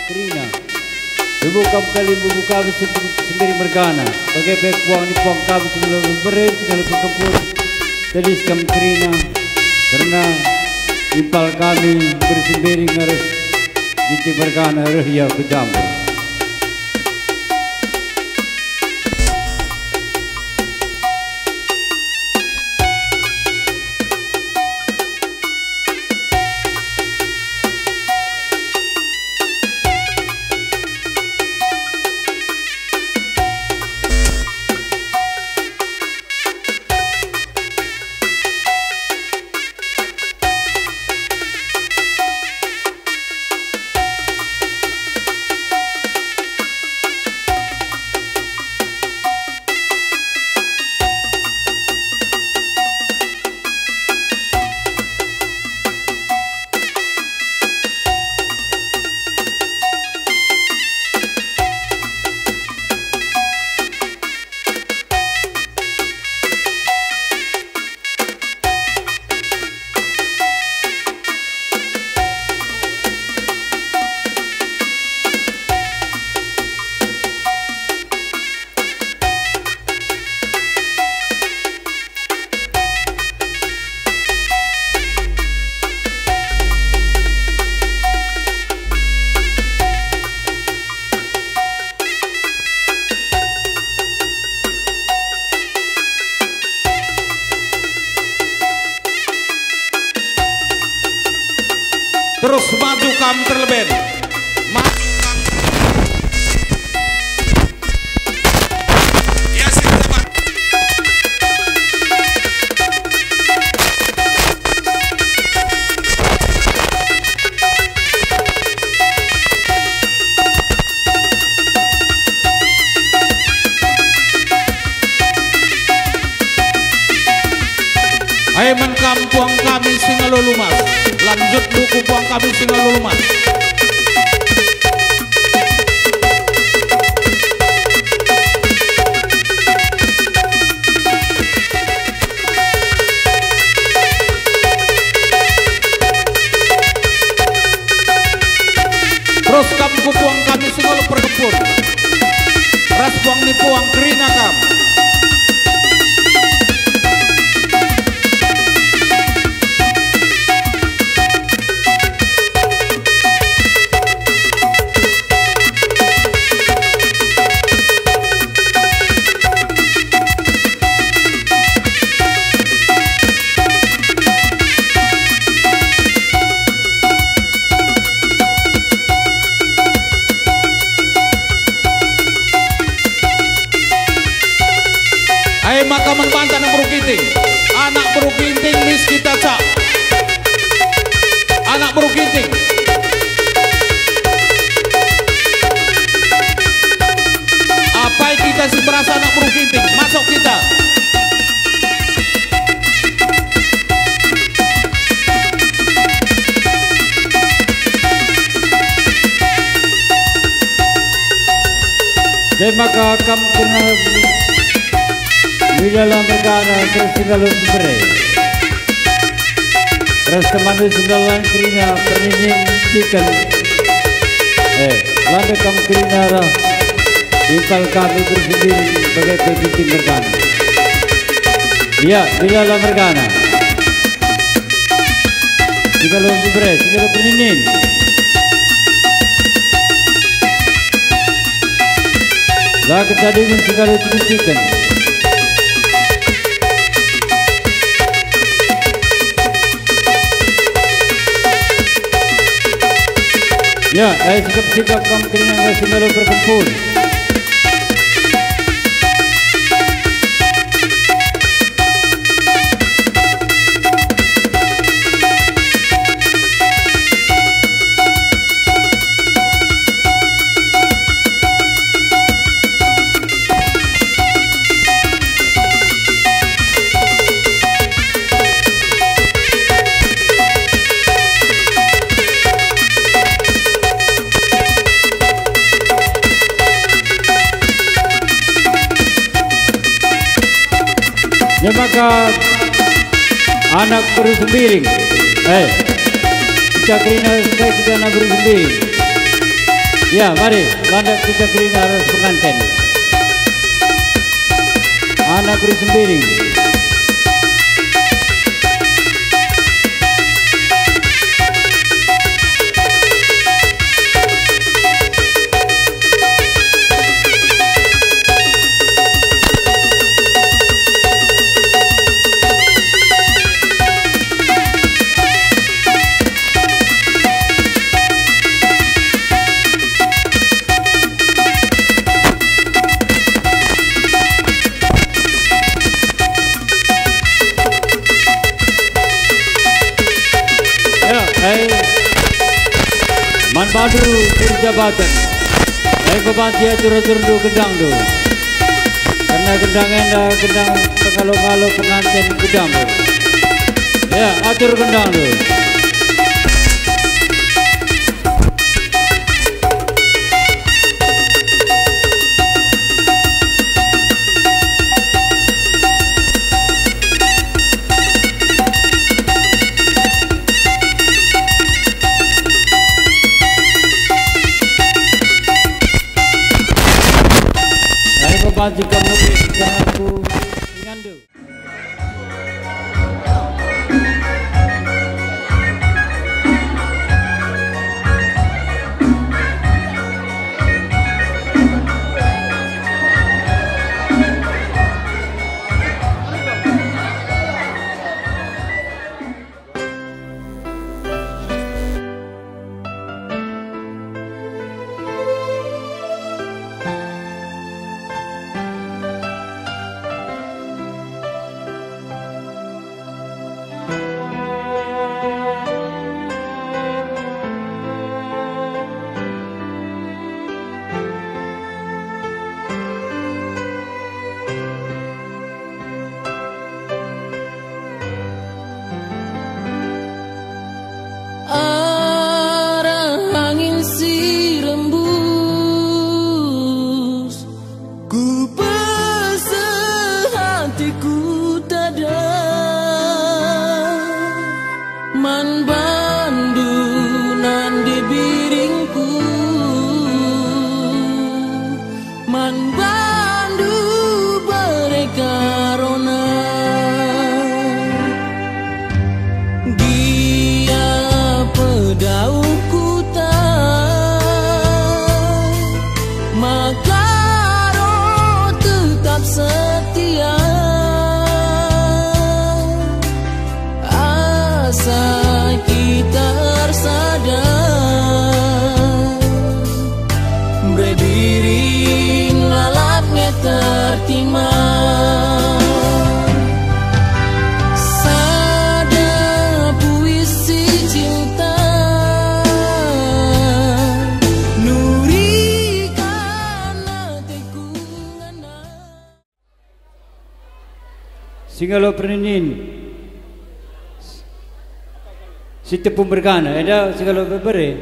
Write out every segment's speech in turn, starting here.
Krina. Ibu kam kali ibu kami sendiri mergana. Bagai baik buang di buang kami sendiri beren segala perkempur. Tadis kam Krina. Karena impal kami bersembiri ngaris gici mergana rahya bercampur. Terus maju kam terlebih. Ya sih tepat. Aiman kampung kami Singalulumas. Lanjut buku puang kami Singalulumas. Terus kamu puang kami Singalu perkepun. Ras puang ni puang Krina kam. Maka membantah anak berukinting. Anak berukinting mis kita cak. Anak berukinting. Apa kita sih merasa anak berukinting? Masuk kita. Jadi maka kamu kena di dalam perkara terus Singalu bere. Terus teman Singalan Krina pernining chicken. Lalu kamu Krina lah. Impal kami bersendiri sebagai pemimpin mergana. Iya, di dalam mergana. Singalu bere, Singalu pernining. Lalu tadi Singalu chicken. Ya, sikap-sikap kamu Krina Singalu berkumpul. Ya maka anak bersembiri, kita Krina sekali kita anak bersembiri. Ya, mari landak kita Krina harus pengantin. Anak Guru Sembiring. Man Badru Jabatan. Eko bantia turun do gendang do. Karena gendang enda gendang pengalo-ngalo pengantin gedang do. Ya, atur gendang do. Jika menurut aku ngandu. Singalo Perinin si tepung berkana ada singalo berbere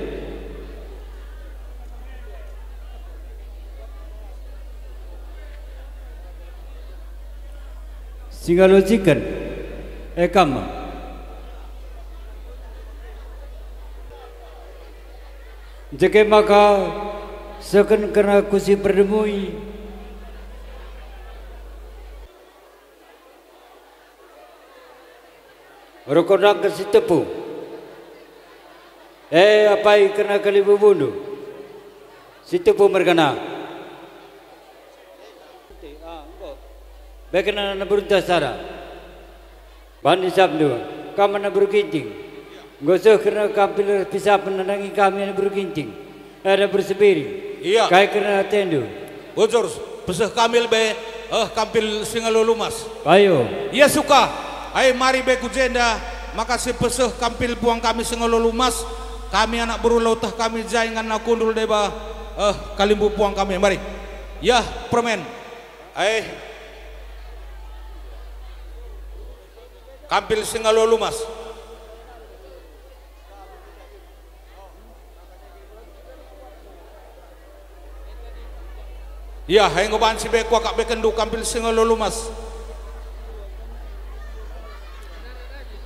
singalo chicken ekam jeke maka sekan kena kusi perdemui Rokodang ke si tepu. Apai kena kali bunuh. Si tepu merkana. Bekena na beruntas sara. Bani sabdu. Kama na berkinting. Gosoh kena kampil pisah penandangi kami na berkinting. Ada bersebiri. Iya. Kai kena tendu. Bocor pesah kamil be kampil Singalo Lumas. Ayo. Iya suka. Hai mari beku jenda makasih peseh kampil puang kami Singalo Lumas kami anak berulau tah kami jaingan na kundul deba kalimbu puang kami mari ya permen hai kampil Singalo Lumas ya hai ngoban si beku akak bekendu kampil Singalo Lumas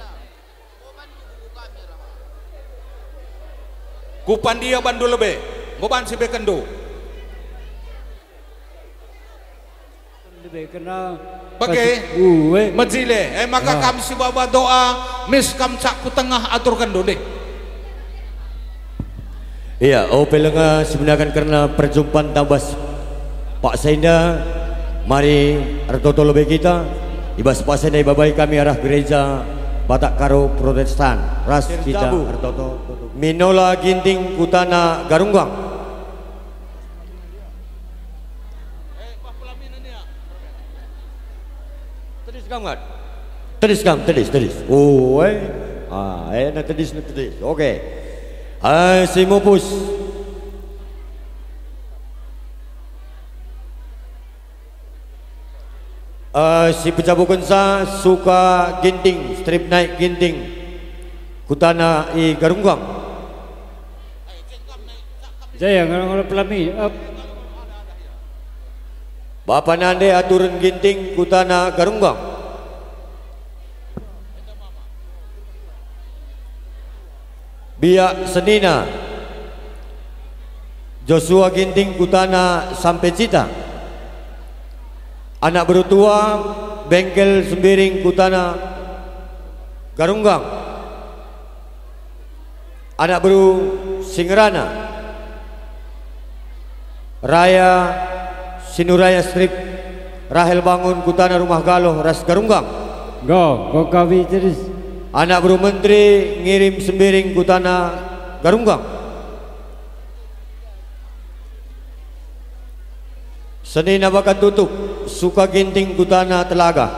Kupan dia bandu lebe Goban si bekendo. Lebih kena Bagai majile. Maka kami si baba doa mis kam cak ku tengah atur kendo deh. Iya, pelenga sebenarnya karena perjumpaan tabas Pak Sainda, mari artoto lebih kita ibas Pak Sainda babai kami arah gereja Batak Karo Protestan ras kita artoto Minola Ginting Kutana Garunggang. Tedis kam. Oh, na tedis. Oke. Si Mupus. Si pecabukan sa suka ginting, strip naik ginting. Kutana i Garunggang. Jaya ngalo pelami. Bapak nande aturan ginting Kutana Garunggang. Biak Senina Joshua Ginting Kutana Sampai Cita. Anak berutua Bengkel Sembiring Kutana Garunggang. Anak beru Singerana Raya Sinuraya Strip Rahel Bangun Kutana Rumah Galoh Ras Garunggang. Go kawi terus. Anak beru Menteri Ngirim Sembiring Kutana Garunggang. Senina Bakat Tutup Suka Ginting Kutana Telaga.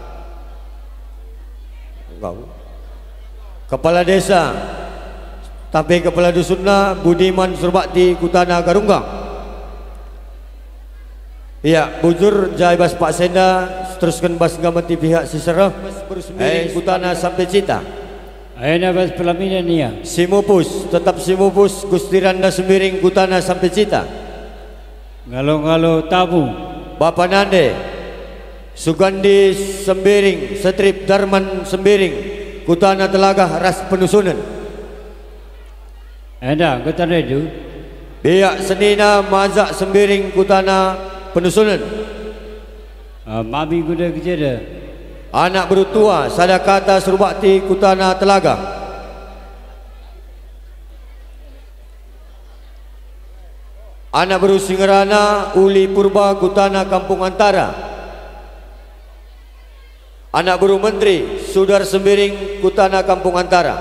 Kepala Desa tapi Kepala Dusunna Budiman Surbakti Kutana Garunggang. Iya, bujur Jaibas Pak Senda teruskan bas gamati pihak Sisera Sembiring Kutana Sampai Cita. Aina bas pelaminan nia. Simupus tetap Simupus Gustiranda Sembiring Kutana Sampai Cita. Ngalo tabu. Bapak Nande Sugandi Sembiring Strip Darman Sembiring Kutana Telaga Ras Penusunan. Anda kutana itu. Biak Senina Mazak Sembiring Kutana Penusunan. Mami kuda kejada. Anak berutua Sadakata Surbakti Kutana Telaga. Anak beru Singerana Uli Purba Kutana Kampung Antara. Anak beru Menteri Sudar Sembiring Kutana Kampung Antara.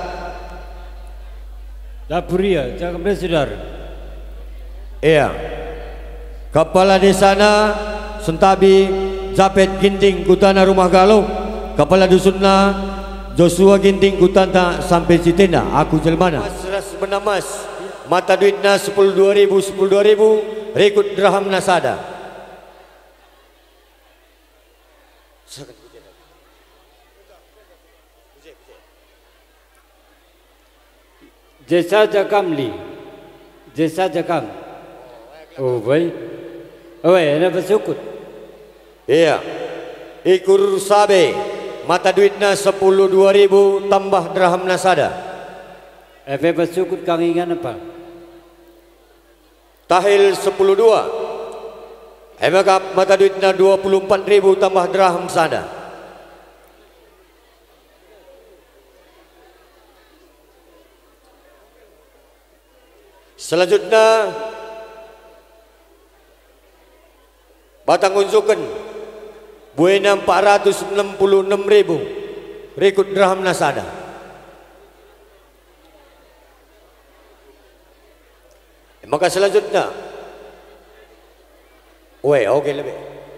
Dapuria jangan bersudar. Iya. Kepala Desana Sentabi Zapet Ginting Kutana Rumah Galuh. Kepala Dusunna Joshua Ginting Kutana Sampai Citenda. Aku jelmana Mas Benamas mata duitna 10.000 rekod dirham nasada. Jasa Jakamli. Jasa Jakam. Oh boy. Oh ana bersukut. Iya. Ikur Sabe mata duitna 10.000 tambah dirham nasada. Efe bersukut kang ingan apa? Tahil 10.2. Emakap mata duitna 24.000 tambah dirham sada. Selanjutnya Batang Unzukan Buena 466.000 rekod dirham nasada. Maka selanjutnya oke lebih.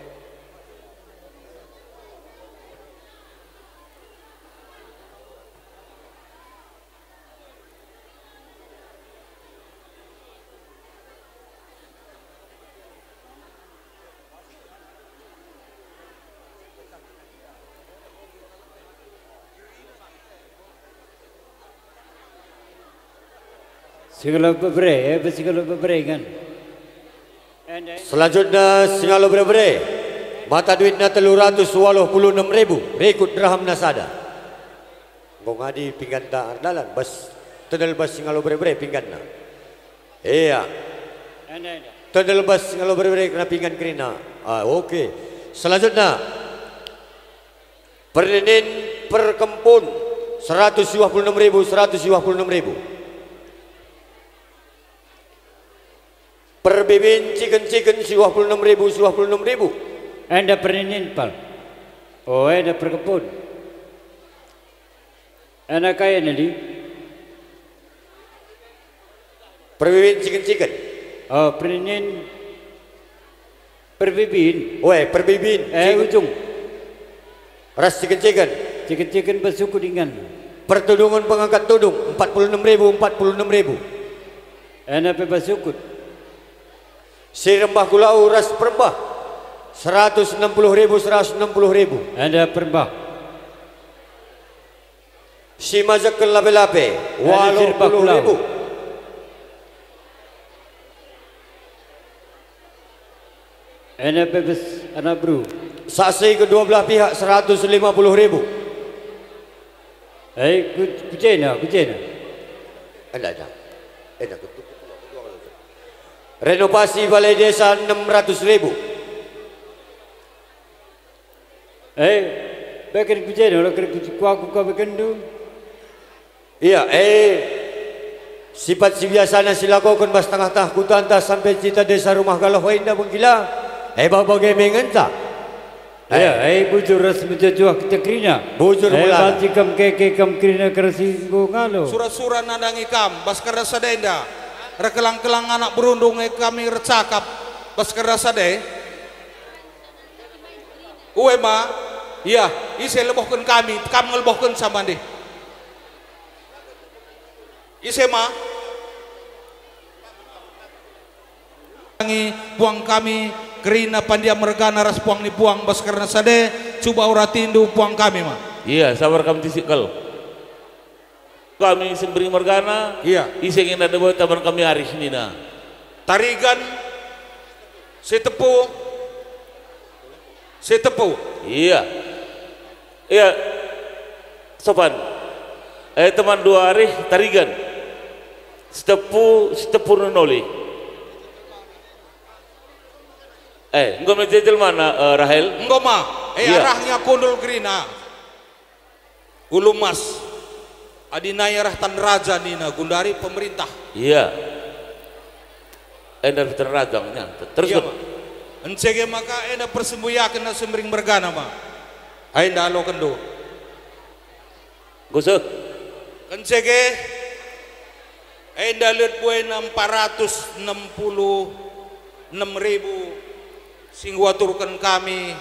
Segala bebre, segala bebre kan. Selanjutnya Singalo Bre mata duitnya 386.000 rekod dirham nasada. Bong adi pinggan ta ardalan bas tenel bas Singalo Bre pingganna. Iya. Tanda lepas kalau berbeda kena pinggan kerina. Okey. Selanjutnya perlinin perkempun 126.000, 126.000. Perbibin chicken 126.000, 126.000. Anda perlinin pal. Oh, ada perkempun. Anak kaya nadi. Perbibin chicken. Oh, perlinin perbibin. Perbibin. Ujung. Ras chicken. Chicken bersuku dengan. Pertudungan pengangkat tudung 46.000, 46.000. Anak berbasukut. Si rembah kulau ras perembah 160.000, 160.000. Anda perbah. Si mazak ke lape-lape 80.000. Anda bebas anak bro. Saksi kedua belah pihak 150.000. Kujena. Ada. Renovasi balai desa 600.000. Bagian kujena lo kena kuaku kau berkendu. Iya, sifat si biasanya silakukan bas tengah-tengah kutanta sampai cita desa rumah galau indah menggila. Bagai mengenta. Bujur ras menjajuah kita kerina. Bujur mula. Banci kam keke kam kerina kerasi ngalo. Surat-surat nadang ikam, bas kerasa denda. Rekelang-kelang anak berundung kami recakap, bas kerasa de. Uwe ma, iya, isi lebohkan kami ngelebohkan sama deh. Isi ma, buang kami kerina pandia mergana ras puang ni puang bas karena sade coba ora tindu puang kami mah. Iya, sabar kami tisikal. Kami semberi mergana. Iya. Isengin ada buat taman kami hari ini na. Tarigan, setepu. Iya. Sopan. Teman 2 hari tarigan. Setepu nonoli. Engkau menjejel mana Rahel? Engkau mah, arahnya kondol kerina. Ulu mas, adinaya tan raja nina gundari pemerintah. Iya. Dari tan rajangnya. Terus iya, encege maka persembuyakan na sembring mergana mah. Enda lo kendo. Gusuk. Encege enda lihat buena 466.000. Sing waturkan kami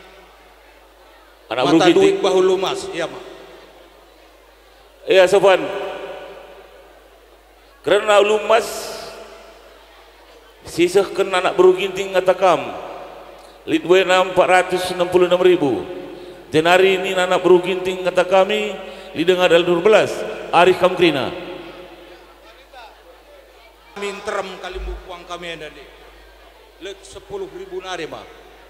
anak mata berugi duit bahulu mas. Iya mah. Iya sopan. Karena lumas sisahkan anak beruginting ngatakam lidwena 466.000. Dan hari ini anak beruginting kata kami lidengar dal 12 hari kamkrina. Minterem kali buang kami ada di. Let 10.000 nari mah.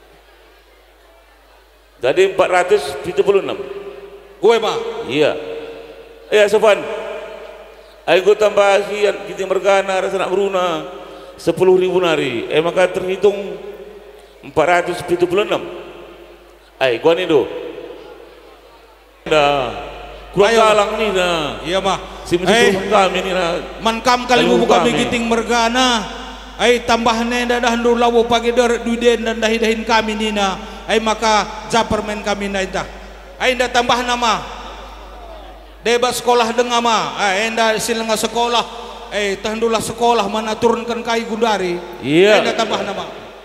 Jadi 476. Gue mah. Iya. Iya sopan. Aku tambah kian kita mergana rasa nak beruna 10.000 nari. Maka terhitung 476. Gua ni do. Dah. Kurang kalang ni dah. Iya mah. Si mesti kami ni dah. Mankam kali bubu kami giting mergana. Tambahnya dah dulu lawo pagi duden dan dahin kami nina. Maka japermen kami naida. Dah tambah nama. Deba sekolah dengama. Dah silenga sekolah. Tahandulah sekolah mana turunkan kai gundari. Iya. Dah tambah nama.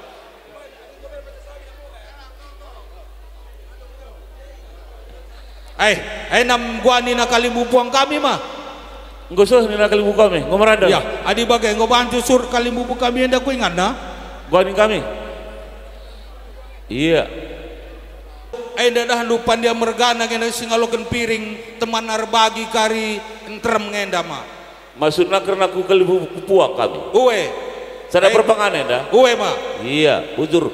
Nam gua nina kali bubuang kami mah. Nggosoh nina kali bubuang kami, ngomaranda. Ya, adi bagai ngobantu sur kali bubuang kami anda ku ingat na? Gua ning kami. Iya. Dah lupa dia mergana kena singalokan piring teman arbagi kari entrem ngenda mah. Maksudnya karena aku kali bubuang kami. Uwe. Sada perpangan dah. Uwe mah. Iya, ujur.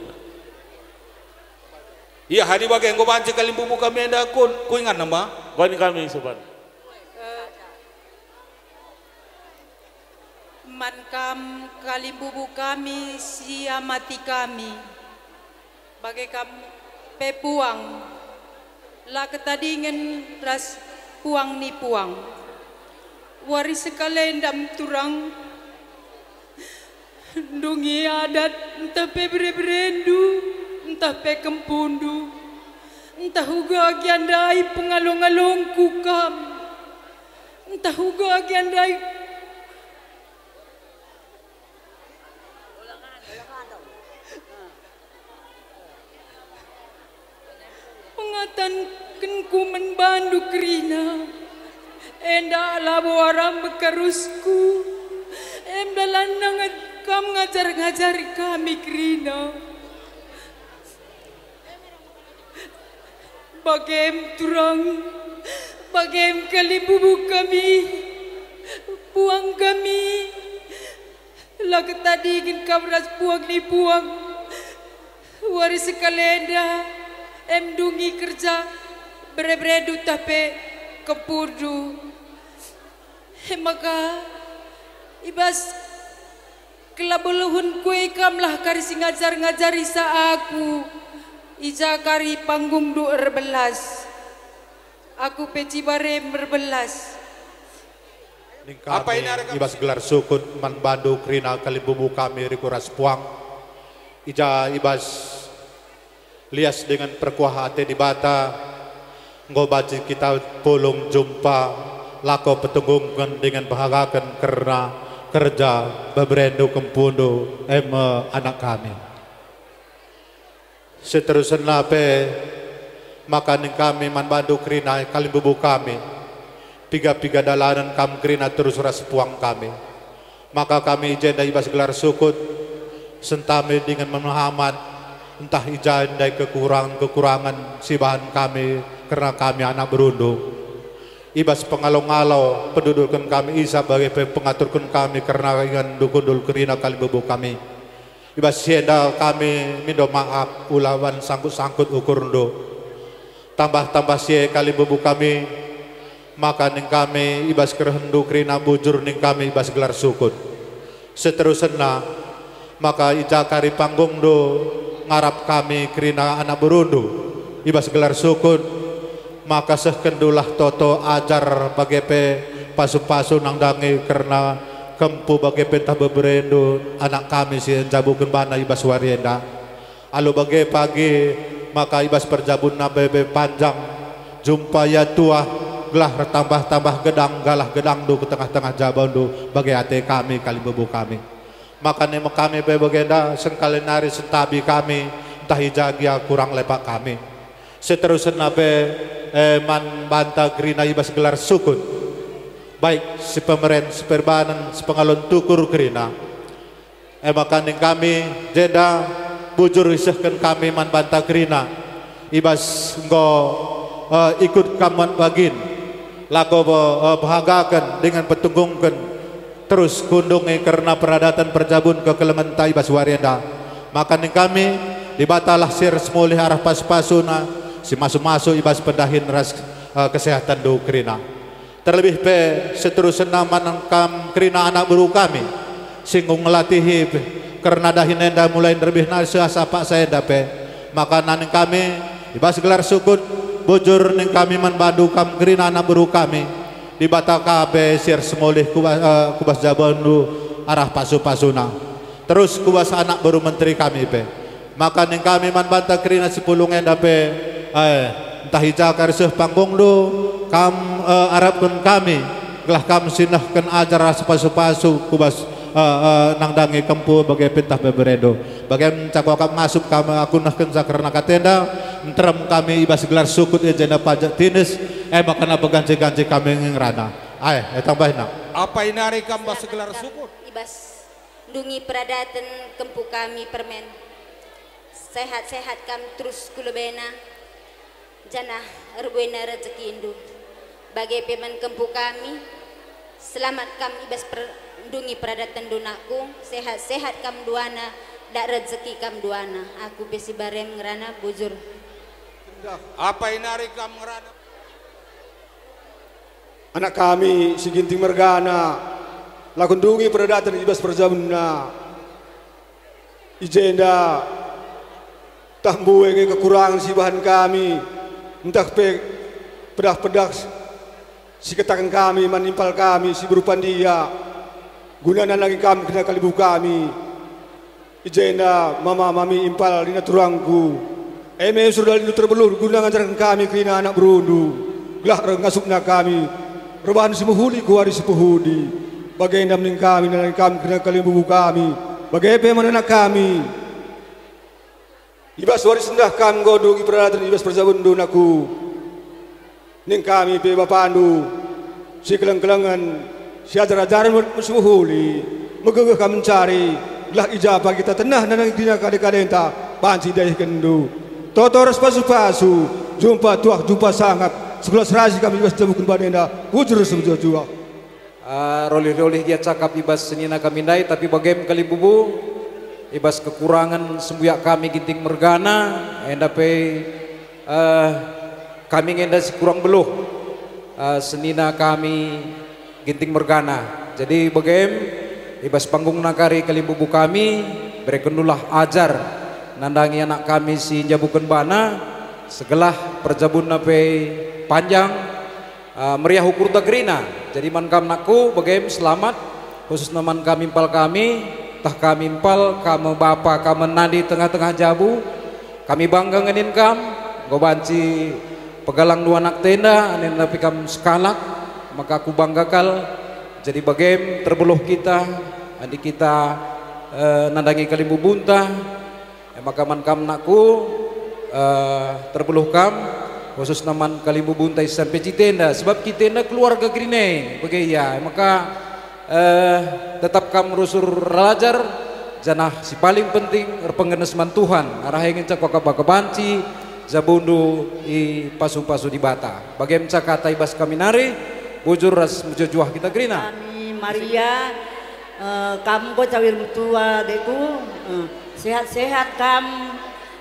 Iya, hari bagai ngobantu kali bubuang kami anda ku ingat nama? Gua ning kami sopan. mankam kalimbubu kami siamati kami bagai kami pepuang la ketadingen ras puang ni puang waris sekalendam turang dungi adat entah pe berendu entah pe kempundu entah uga giandai pengalong-along kukam entah uga giandai pengatan kenku menbandu kerina enda labo aram bekarusku emda landang kam ngajar-ngajar kami kerina bagem turang bagem kalibubu kami puang kami lagat tadi ingin kabras puang ni puang waris kalenda emdungi kerja berebredu tapi kepudu maka ibas kelabuluhun kue kamlah kari ngajar-ngajari sa aku ija kari panggung 12 aku peci bare berbelas Apa ini ada ibas gelar sukun man bandu krina kalimbubu kami rikuras puang ija ibas lias dengan perkuah hati di bata ngobaci kita pulung jumpa lako petunggungan dengan bahagakan karena kerja beberendu kempundu anak kami seterusnya makanin kami man bandu krina kalimbubu kami piga-piga dalanan kam krina terus ras puang kami maka kami ijenda ibas gelar sukun sentami dengan memahaman entah ijan dari kekurangan sibahan kami karena kami anak berundung ibas pengalau-ngalau pendudukan kami isa sebagai pengaturkan kami karena ingin dukundul kerina kalimbubu kami ibas sienda kami mindo maaf ulawan sangkut-sangkut ukurndo tambah-tambah sie kalimbubu kami maka ning kami ibas kerendu kerina bujur ning kami ibas gelar sukun seterusnya maka ija kari panggung do ngarap kami kerina anak berundu ibas gelar sukun maka sekendulah toto ajar bagepe pasu-pasu nang dangi karena kempu bagepe entah beberendu anak kami si jabukeun bana ibas warienda alu bage pagi maka ibas perjabun bebe panjang jumpa ya tua gelah tambah-tambah gedang galah gedang du ke tengah-tengah jabon du bagai ate kami kalimbubu kami makanya kami begenda sengkali nari sentabi kami entah hijagia kurang lepak kami seterusnya man banta gerina ibas gelar sukun baik si pemeren si perbanan si pengalon tukur gerina makanya kami jeda bujur isahkan kami man banta gerina ibas ngo ikut kaman bagin lako bahagakan dengan petunggungkan terus kundungi karena peradatan perjabun ke Kelementai Baswarienda maka ning kami dibatalah sir semulih arah pas-pasuna si masuk-masuk ibas pendahin ras kesehatan do krina terlebih seterusnya manangkam krina anak buru kami singgung ngelatihi karena dahin enda mulai lebih nasihat sapa saya dape maka ning kami ibas gelar sukun bujur ning kami man bandu kam krina anak buru kami di bataka be sir semoleh kubas jabandu arah pasu-pasuna terus kubas anak baru menteri kami be maka ning kami man banta krina sepulungen dape entah hija kariseuh panggung du kam arabkeun kami gelah kam sinahkeun ajar pasu-pasu kubas nang dangi kempu bagai pentah beberedo bagai cakok masuk kami aku nahkeun sakarna katenda entrem kami ibas gelar sukut ejena pajak tinis makana beganci-ganci kami ngerana tambahin apa ini hari kambas gelar sukun ibas dungi peradatan kempu kami permen sehat-sehat kam terus kulubena janah erbuena rezeki indu bagai peman kempu kami selamat kam ibas dungi peradatan dunaku sehat-sehat kam duana dak rezeki kam duana aku besi barem ngerana bujur apa ini hari kam ngerana anak kami si Ginting Mergana lakundungi perdatan ibas perjamna ijenda tambuenge kekurangan si bahan kami entah pedak si ketakan kami menimpal kami si berupa dia gunana lagi kami kena kalibu kami ijenda mama mami impal dina turangku eme sudah lindu terbelur guna ngajarkan kami kena anak berundu gelah ngasukna kami rebahan si muhudi kuari si puhudi bagaimana mening kami dan kami kena kalibu kami bagaimana menenak kami ibas waris sendah kami godong iperalatan ibas perjabundun aku ning kami pe bapandu si kelang-kelangan si ajar-ajaran musuhuli megegeh kami mencari gelah ijabah kita tenah dan dina kadek-kadenta banci dari kendu totoros pasu-pasu jumpa tuah jumpa sangat 11 rasi kami ibas jabukun badenda wujur sebujur-juah rolih-rolih dia cakap ibas senina kami dai tapi bagaim kali bubu ibas kekurangan sembuyak kami ginting mergana endape kami ngenda si kurang beluh senina kami ginting mergana jadi bagaim ibas panggung nakari kali bubu kami berekenulah ajar nandangi anak kami si jabukan bana segelah perjabun nape panjang meriah ukur tagrina jadi man kam naku bagaim selamat khusus naman kami impal kami tah kami impal kamu bapa kamu nadi tengah-tengah jabu kami bangga ngenin kam gobanci pegalang dua anak tenda anin tapi kam sekalak maka aku banggakan jadi bagaim terbeluh kita adik kita nandangi kalimbu bunta maka man kam naku terbeluh kam khusus naman kalimbu buntai sampai citenda sebab citenda keluarga Grine begiya maka tetap kamu rusur rajar janah si paling penting pengenesman Tuhan arah ingin cak wakabaka banci zabundu i pasu-pasu di bata bagaimana cak kata ibas kami nari bujur ras mujujuah kita Grina kami Maria kamu kok cawir mutua deku sehat-sehat kamu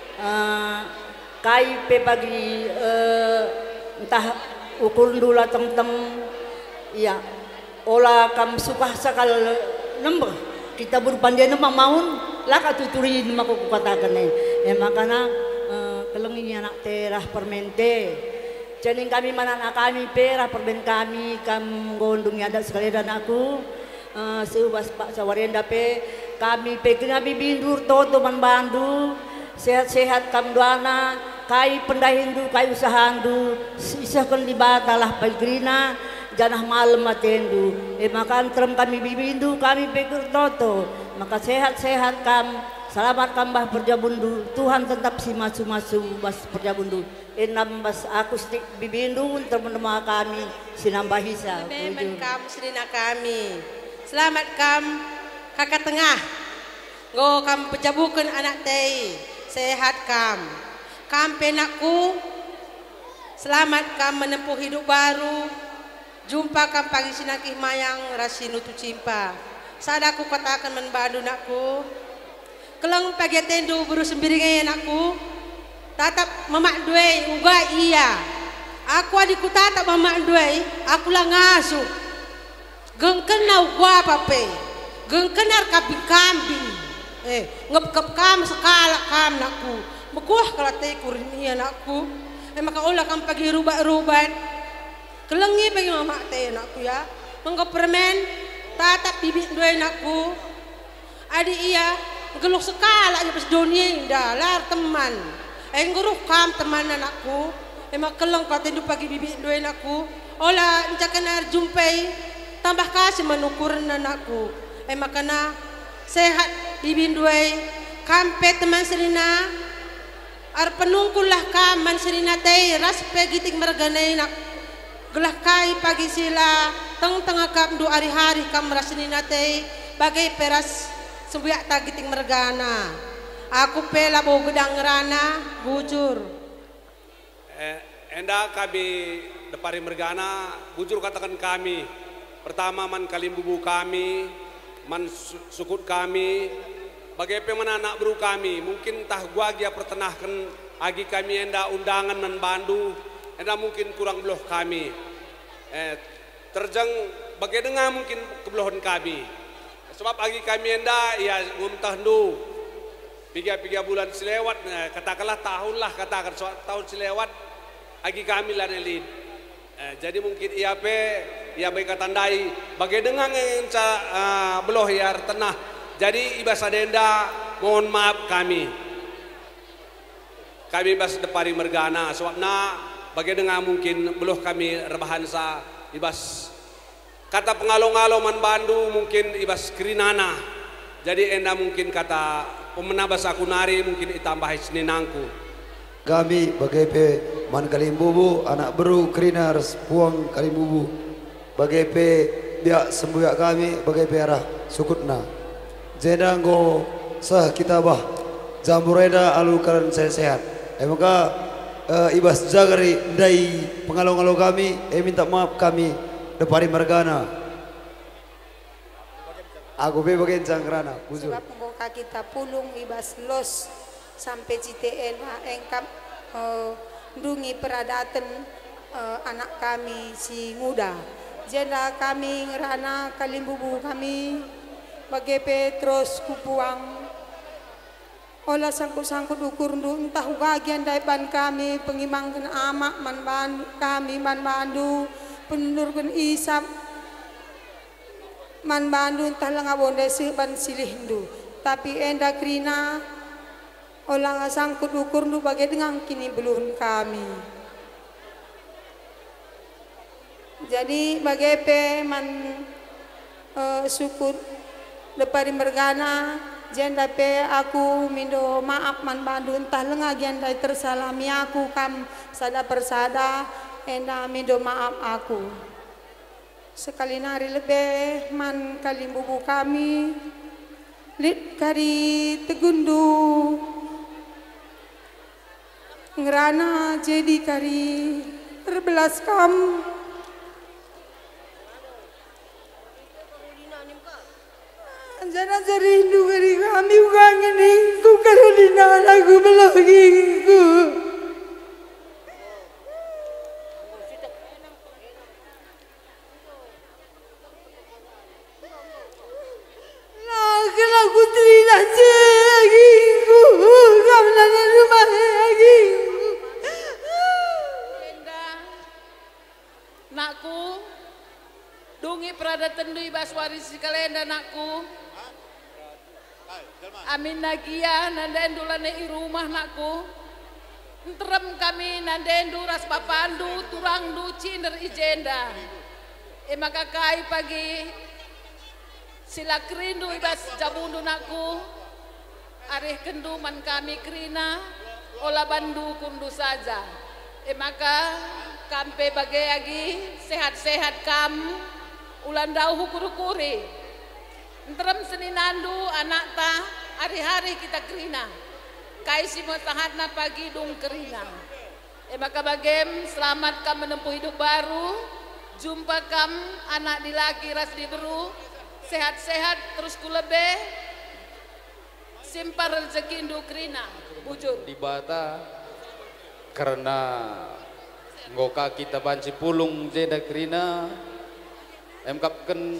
kai pe pagi entah ukur dula tem iya olah kam suka sakal nembah kita berpandian nama maun lah katuturi nama ku katakan makana kelenginya anak terah permente jadi kami mana anak kami perah perben kami kam gondungnya ada sekali dan aku seubas pak sawarenda pe kami pe kena bibindur toto man bandu sehat-sehat kam doana kai pendahindu kai usahandu isahkan di batalah pagrina janah malam matendu maka antrem kami bibindu kami pikir toto maka sehat-sehat kam selamat kambah perjabundu Tuhan tetap si masu-masu bas perjabundu enam bas akustik bibindu teman-teman kami sinambah hisa bemen kam serina kami selamat kam kakak tengah go kam pejabukan anak tei sehat kam penakku selamat kam menempuh hidup baru jumpa kam pagi sinakih mayang rasinu tu cimpa sadaku katakan membadu nakku kelang pagi tendu buru sembiringan nakku tatap mamak duai uga iya aku adikku tatap mamak duai aku lah ngasuh gengkenau gua pape gengkenar kambing ngep kam sekala kam nakku Mekuah kalau teh kurnia anakku, maka olah kam pagi rubah-ruban, kelengi bagi mama teh anakku ya, menggap permen, tatap bibit dua anakku, adik iya, geluk sekala aja pas dunia indah, lar teman, engguruh kam teman anakku, emak keleng kalau teh pagi bibit dua anakku, olah encakanar jumpai, tambah kasih menukur anakku, emak kena sehat bibit dua, kampe teman serina. Ar penungkulah kaman serina teh ras pegiting merganai nak gelah kai pagi sila tengah kam du hari-hari kam rasenina teh bagai peras sembuyak tagiting mergana aku pela bau gedang rana bujur enda kami depari mergana bujur katakan kami pertama man kalimbubu kami man sukut kami bagaimana anak buru kami mungkin tah gua dia pertenahkan agi kami enda undangan nan bandu enda mungkin kurang beloh kami terjang bagaimana mungkin kebelohan kami. Sebab bagi kami enda ya nguntah ndu 3 bulan selewat, katakanlah tahun lah, katakan tahun selewat agi kami lah nelin. Jadi mungkin ia baik tandai bagaimana ngenca beloh ya tenah. Jadi ibas adenda mohon maaf kami ibas depari mergana sebabna bagaimana mungkin beloh kami rebahansa ibas kata pengalong-along man bandu mungkin ibas kerinana. Jadi enda mungkin kata pemenabas aku nari mungkin itambah seninangku. Kami bagai man Kalimbubu anak beru kerina res puang Kalimbubu bagai biak sembuyak kami bagai arah sukutna jeda ngo sah kitabah jambureda alu karan sehat. Maka ibas jagari dai pengalong-along kami minta maaf kami depari mergana. Aku bagian cangkrana bujur. Sebab ngoka kita pulung ibas los sampai CTN engkap ndungi peradatan anak kami si muda. Jenda kami ngerana Kalimbubu kami bagai Petros kupuang olah sangkut-sangkut ukur ndu entah bagian daipan kami pengimangkan amak man bandu kami man bandu penurkan isap man bandu entah lenga bonde seban silih ndu tapi enda krina olah sangkut ukur ndu bagai dengan kini belum kami. Jadi bagai man syukur depari mergana jenda pe aku mindo maaf man bandu entah lenga jenda tersalami aku kam sada persada enda mindo maaf aku sekali nari lebih man Kalimbubu kami lit kari tegundu ngerana jadi kari terbelas kam jangan rindu dari kami kangen ku Karolina aku melogiku. Nah kalau aku tidak segiku kamu nanya rumah lagi. Nakku dungi peradatan dui baswaris kalenda nakku. Amin nagia nandendu lane i rumah nakku entrem kami nandendu ras papandu turangdu cinder ijenda maka kai pagi sila kerindu ibas jabundu nakku arih kendu man kami kerina olah bandu kundu saja maka kampe bagai agi sehat-sehat kam ulan dau hukur-hukuri entrem seninandu anak ta hari-hari kita kerina kai simo tahatna pagi dung kerina maka bagem selamat kam menempuh hidup baru jumpa kam anak dilaki ras diberu sehat-sehat terus kulebe simpar rezeki indu kerina bujur di bata karena ngoka kita banci pulung jeda kerina emkapken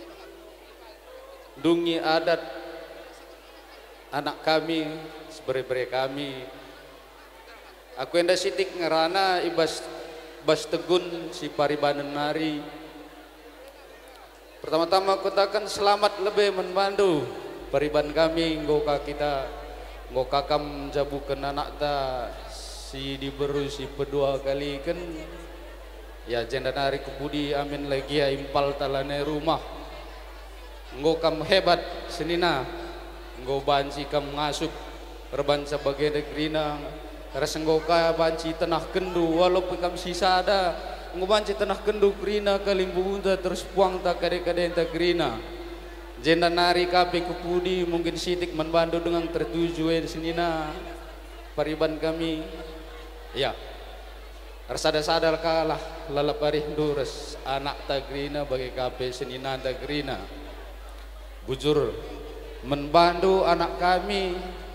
dungi adat anak kami seberi-beri kami aku enda sitik ngerana ibas bas tegun si paribanan nari pertama-tama aku takkan selamat lebih membantu pariban kami ngoka kita ngoka kam jabukan anak ta si diberu si pedua kali kan ya jenda nari kepudi amin lagi ya impal talane rumah nggo kam hebat senina nggo banci kam ngasup reban sebagai negrina ras nggo ka banci tanah kendu walaupun kam sisa ada nggo banci tanah kendu krina Kalimbubu terus puang tak kade-kade ta grina jenda nari kape kepudi mungkin sitik membantu dengan tertuju senina pariban kami ya sadar kalah lalap arindu res anak tagrina bagi kape senina tagrina bujur membantu anak kami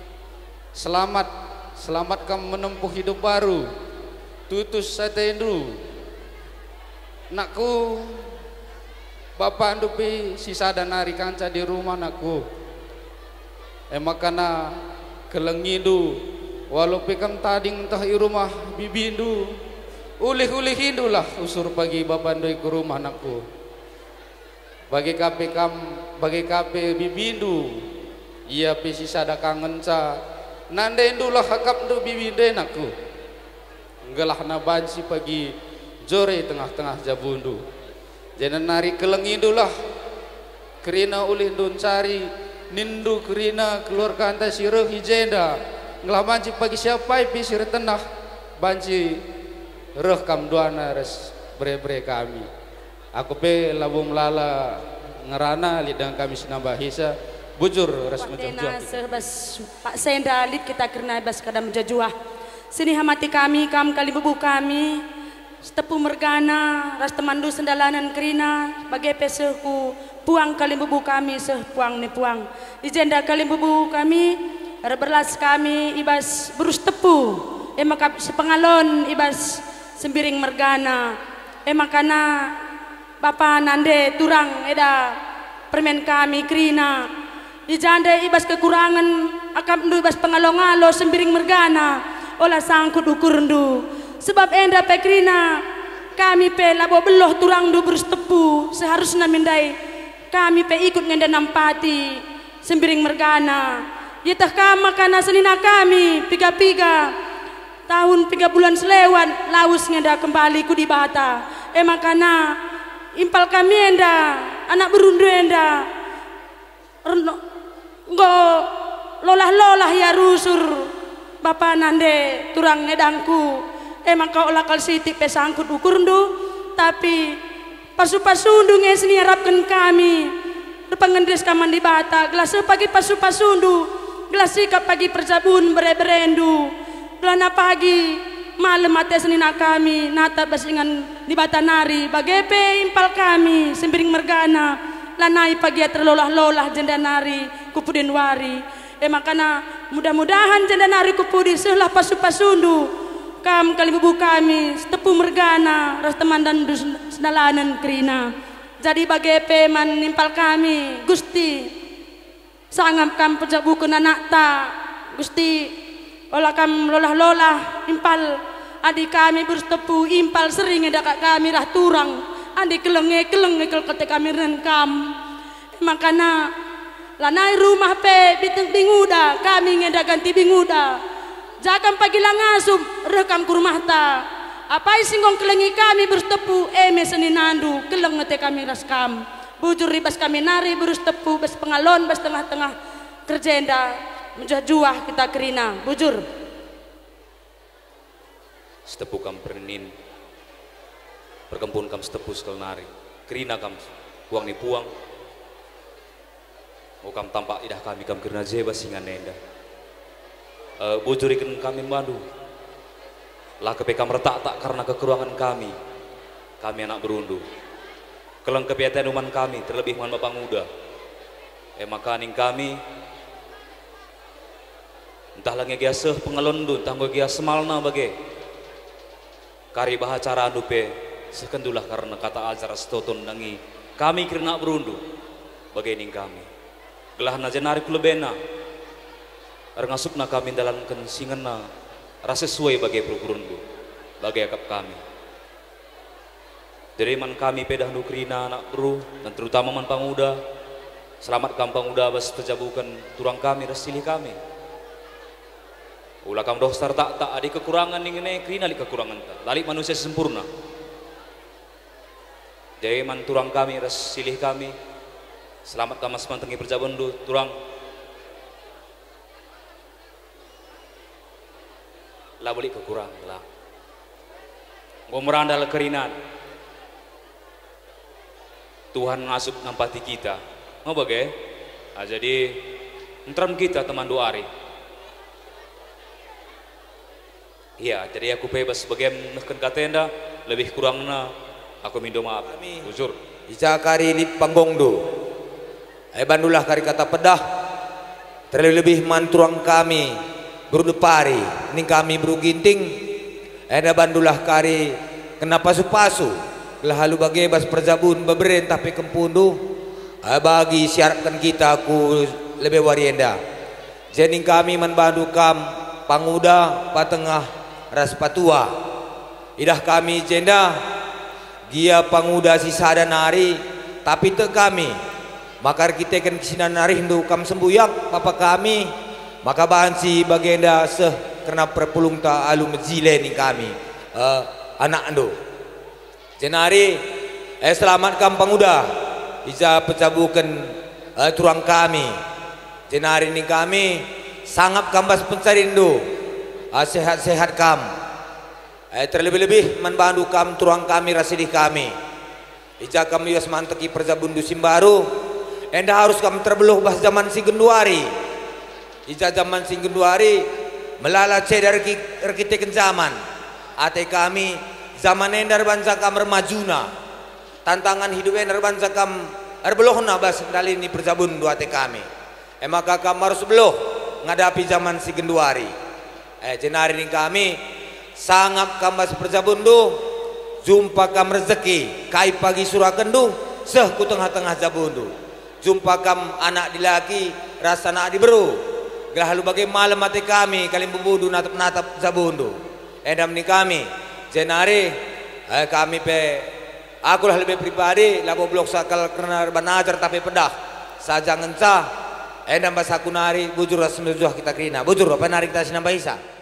selamat kamu menempuh hidup baru tutus satendu nakku Bapak andupi sisa dan hari kanca di rumah naku. Makana kelengindu walau pekam tading entah i rumah bibindu ulih-ulih hindulah usur pagi bapak andoi ke rumah naku. Bagi kape bibindu ia pe sisa da kangen ca nandendulah hakap ndu bibinde naku. Ngelah na bansi pagi jore tengah-tengah jabundu. Jangan nari kelengindulah kerina ulih dun cari nindu kerina keluar kanta sirah hijenda ngelah banci pagi siapa pi sirah tenah banci reh kam duana res bre kami. Aku pe labung lala ngerana lidang kami sinambahisa bujur res menjujuah sebas Pak Senda lid kita kerna bas kada menjajuah sini hamati kami kam kali bubu kami Tepu mergana ras temandu sendalanan kerina bagai peseku puang kali bubu kami seh puang ni puang ijenda kali bubu kami berlas kami ibas berus tepu emakap sepengalon ibas sembiring mergana emakana bapa nande turang eda permen kami kerina ijanda ibas kekurangan akap ndu ibas pengalong-alo sembiring mergana olah sangkut ukur ndu sebab enda pekrina kami pe labo beloh turang du berus tepu seharusnya mindai kami pe ikut ngenda nampati sembiring mergana yetah kama kana senina kami piga-piga tahun 3 bulan selewat laus ngenda kembali ku di bata makana impal kami enda anak berundu enda ngo lolah ya rusur bapa nande turang ngedangku maka olah kal siti pesangkut ukurndu tapi pasu-pasundu ngesni harapkan kami depangendres kaman di bata gelas pagi pasu-pasundu gelas sikap pagi perjabun berendu gelana pagi malam mati senina kami nata basingan di bata nari bagepe impal kami sembiring mergana lanai pagi terlolah-lolah jenda nari kupudin wari makana mudah-mudahan jenda nari kupudi selah pasu-pasundu kam kali bubu kami tepu mergana ras teman dan senalanan kerina jadi bagepe man nimpal kami Gusti sangap kam pejabukeun anak ta Gusti olah kam lolah-lolah impal adik kami bertepu impal sering ada kami rah turang adik kelenge kel ketek kami ren kam makana lanai rumah pe biteng binguda kami ngeda ganti binguda Jakam pagi langasup rekam kurmah ta apa singgong kelengi kami bertepu seninandu keleng ngete kami raskam bujur ribas kami nari berus tepu bes pengalon bes tengah-tengah kerjenda menjuah kita kerina bujur setepu kam pernin perkempun kam setepu sekal nari kerina kam puang ni puang kam tampak idah kami kam kerina jeba singan nenda bujurikan kami bandu lah kepekam retak tak karena kekurangan kami anak berundu keleng kepiatan uman kami terlebih man bapak muda makaning kami entah lagi giaseh pengalondu entah gue gias semalna bagai kari bahacara andupe sekendulah karena kata ajar stoton nangi kami kena berundu bagai ning kami gelah najenari kulebena ngasupna kami dalam kensinganna rasa sesuai bagai perkurundu bagai akap kami dari man kami pedah nukrina anak bro dan terutama man panguda selamat kampang udah bas terjabukan turang kami rasilih kami ulah kam dostar tak ada kekurangan ingene krina li kekurangan tak lalik manusia sempurna jadi man turang kami rasilih kami selamat kamas mantengi perjabuan du turang lah boleh kekurang lah mau merandal kerinan Tuhan ngasup nampati kita mau bagai jadi entram kita teman doari iya jadi aku bebas bagian neken katenda lebih kurangna aku minta maaf jujur Ica kari lip panggongdo bandulah kari kata pedah terlebih manturang kami Guru pari, ini kami buru ginting, ada bandulah kari kena pasu-pasu, Lalu bagi bas perjabun beberen tapi kempundu bagi syaratkan kita ku lebih warienda. Jadi kami membantu kam panguda patengah ras patua. Idah kami jenda gia panguda si sada nari tapi te kami makar kita kan kisina nari hindu kam sembuyak papa kami maka bahan si bagenda seh karena perpulung ta alu mejile ni kami anak ando. Jenari selamatkan panguda bisa pecabukan turang kami. Jenari ini kami sangat kambas pencarindo sehat-sehat kam. Terlebih-lebih membantu kam turang kami rasidih kami. Ija kami yas manteki perjabun dusim baru. Enda harus kami terbeluh bahas zaman si Genduari. Ija zaman si Genduari melalace dari rekiteken zaman. Ate kami zaman endar bansa kam remajuna. Tantangan hidup endar bansa kam erbelohna bas kali ini perjabun dua ate kami. Maka kam harus beloh ngadapi zaman si Genduari. Jenari ini kami sangat kambas perjabun du jumpa kam rezeki kai pagi surah kendu seh ku tengah-tengah jabundu jumpa kam anak dilaki rasa anak diberu lalu bagai malam mati kami kalim bubudu natap-natap jabundu endam ni kami jenari kami pe aku lah lebih pribadi labo blok sakal karena banajar tapi pedah saja ngencah endam basaku nari bujur rasul kita krina bujur apa nari kita sinambah isa